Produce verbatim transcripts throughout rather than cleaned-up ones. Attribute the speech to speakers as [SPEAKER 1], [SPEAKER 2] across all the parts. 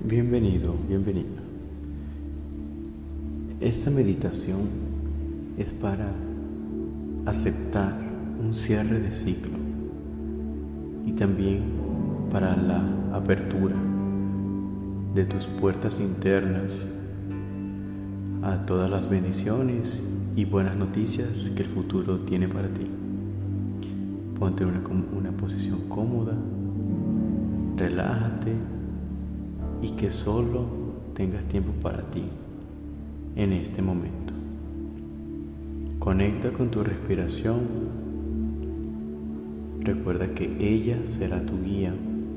[SPEAKER 1] Bienvenido, bienvenida. Esta meditación es para aceptar un cierre de ciclo y también para la apertura de tus puertas internas a todas las bendiciones y buenas noticias que el futuro tiene para ti. Ponte en una, una posición cómoda, relájate y que solo tengas tiempo para ti en este momento. Conecta con tu respiración. Recuerda que ella será tu guía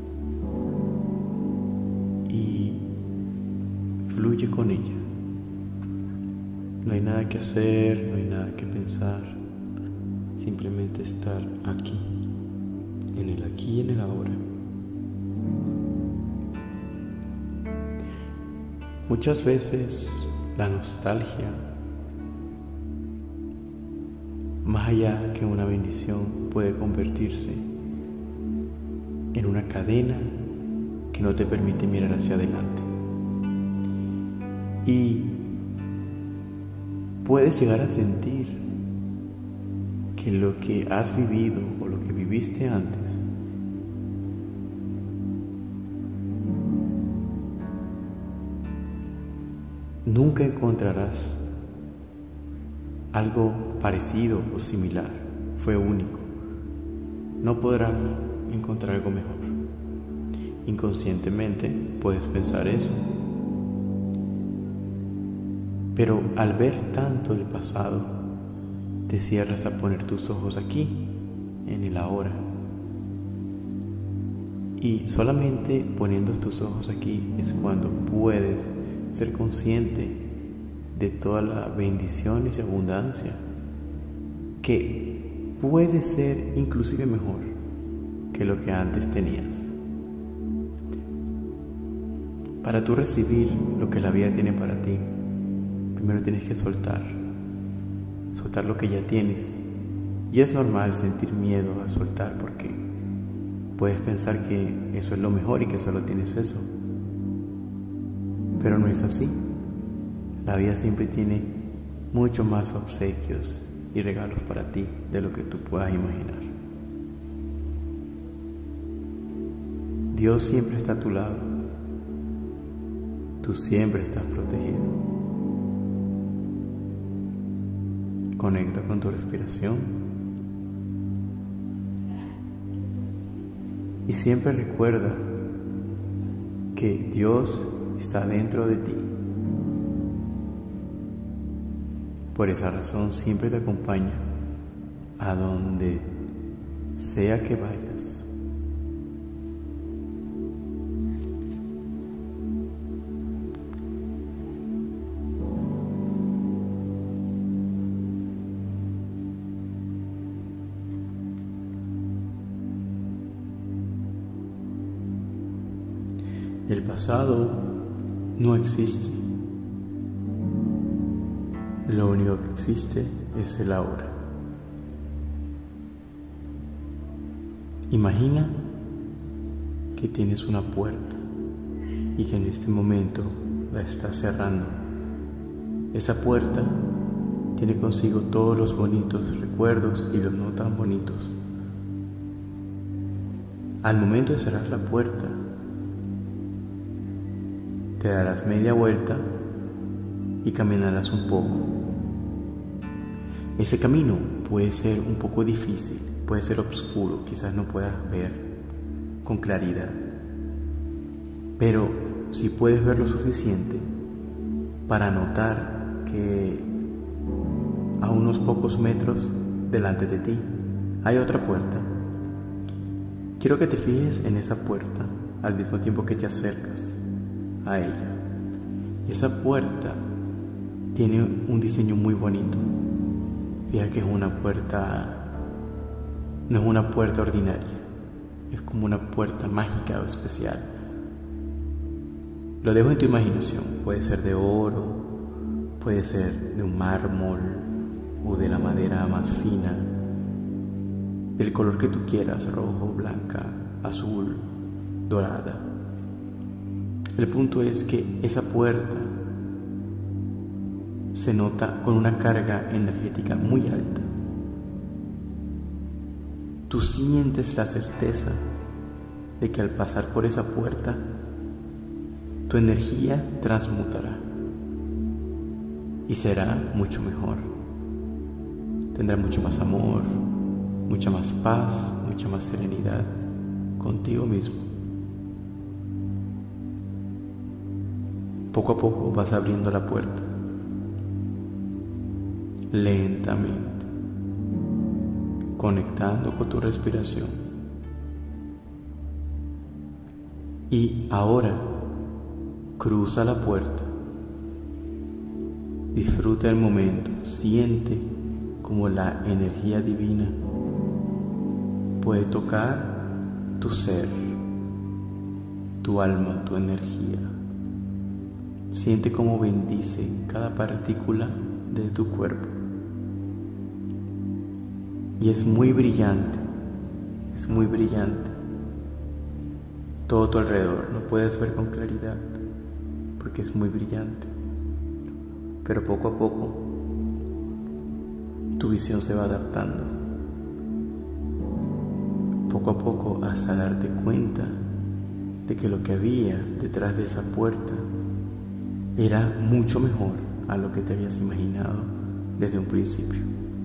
[SPEAKER 1] y fluye con ella. No hay nada que hacer, no hay nada que pensar, simplemente estar aquí, en el aquí y en el ahora. Muchas veces la nostalgia, más allá que una bendición, puede convertirse en una cadena que no te permite mirar hacia adelante. Y puedes llegar a sentir que lo que has vivido o lo que viviste antes nunca encontrarás algo parecido o similar. Fue único. No podrás encontrar algo mejor. Inconscientemente puedes pensar eso. Pero al ver tanto el pasado, te cierras a poner tus ojos aquí, en el ahora. Y solamente poniendo tus ojos aquí es cuando puedes ser consciente de toda la bendición y abundancia que puede ser inclusive mejor que lo que antes tenías. Para tú recibir lo que la vida tiene para ti, primero tienes que soltar, soltar lo que ya tienes. Y es normal sentir miedo a soltar porque puedes pensar que eso es lo mejor y que solo tienes eso. Pero no es así. La vida siempre tiene mucho más obsequios y regalos para ti de lo que tú puedas imaginar. Dios siempre está a tu lado. Tú siempre estás protegido. Conecta con tu respiración y siempre recuerda que Dios está dentro de ti. Por esa razón siempre te acompaña a donde sea que vayas. El pasado no existe. Lo único que existe es el ahora. Imagina que tienes una puerta y que en este momento la estás cerrando. Esa puerta tiene consigo todos los bonitos recuerdos y los no tan bonitos. Al momento de cerrar la puerta, te darás media vuelta y caminarás un poco. Ese camino puede ser un poco difícil, puede ser oscuro, quizás no puedas ver con claridad. Pero si puedes ver lo suficiente para notar que a unos pocos metros delante de ti hay otra puerta, quiero que te fijes en esa puerta al mismo tiempo que te acercas a ella. Esa puerta tiene un diseño muy bonito. Fija que es una puerta, no es una puerta ordinaria, es como una puerta mágica o especial. Lo dejo en tu imaginación. Puede ser de oro, puede ser de un mármol o de la madera más fina, del color que tú quieras, rojo, blanca, azul, dorada. El punto es que esa puerta se nota con una carga energética muy alta. Tú sientes la certeza de que al pasar por esa puerta, tu energía transmutará y será mucho mejor. Tendrá mucho más amor, mucha más paz, mucha más serenidad contigo mismo. Poco a poco vas abriendo la puerta, lentamente, conectando con tu respiración. Y ahora cruza la puerta, disfruta el momento, siente como la energía divina puede tocar tu ser, tu alma, tu energía. Siente cómo bendice cada partícula de tu cuerpo. Y es muy brillante, es muy brillante. Todo tu alrededor no puedes ver con claridad porque es muy brillante. Pero poco a poco tu visión se va adaptando. Poco a poco hasta darte cuenta de que lo que había detrás de esa puerta era mucho mejor a lo que te habías imaginado desde un principio.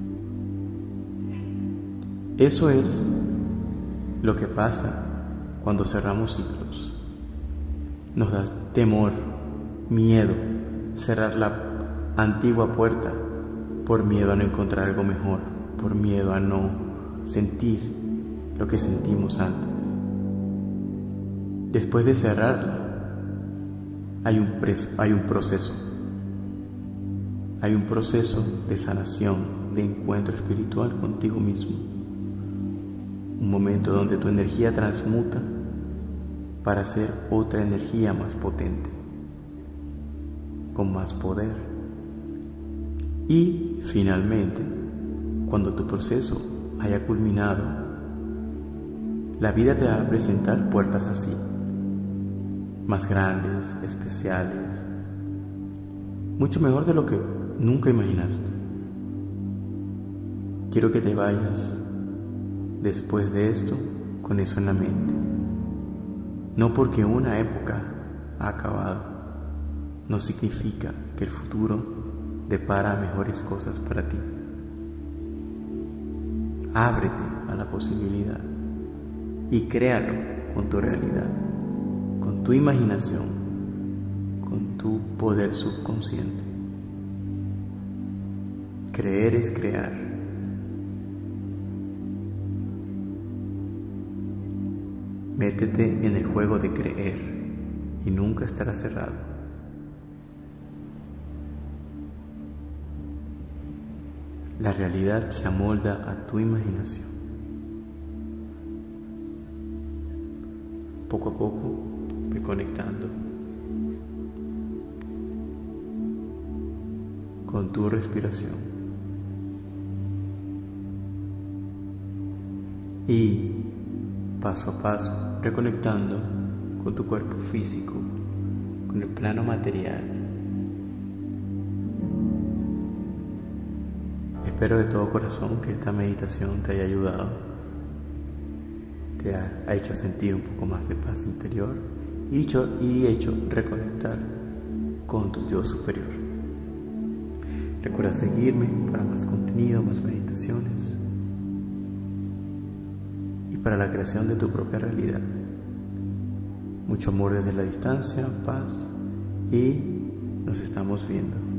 [SPEAKER 1] Eso es lo que pasa cuando cerramos ciclos. Nos da temor, miedo, cerrar la antigua puerta por miedo a no encontrar algo mejor, por miedo a no sentir lo que sentimos antes. Después de cerrarla, hay un, preso, hay un proceso. Hay un proceso de sanación, de encuentro espiritual contigo mismo. Un momento donde tu energía transmuta para ser otra energía más potente, con más poder. Y finalmente, cuando tu proceso haya culminado, la vida te va a presentar puertas así, más grandes, especiales, mucho mejor de lo que nunca imaginaste. Quiero que te vayas después de esto con eso en la mente. No porque una época ha acabado, no significa que el futuro depara mejores cosas para ti. Ábrete a la posibilidad y créalo con tu realidad, con tu imaginación, con tu poder subconsciente. Creer es crear. Métete en el juego de creer y nunca estará cerrado. La realidad se amolda a tu imaginación. Poco a poco ve conectando con tu respiración y paso a paso reconectando con tu cuerpo físico, con el plano material. Espero de todo corazón que esta meditación te haya ayudado, te ha, ha hecho sentir un poco más de paz interior y hecho, y hecho reconectar con tu yo superior. Recuerda seguirme para más contenido, más meditaciones y para la creación de tu propia realidad. Mucho amor desde la distancia, paz, y nos estamos viendo.